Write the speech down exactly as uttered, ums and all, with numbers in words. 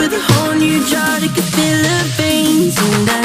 with a whole new drug, I could feel the veins. And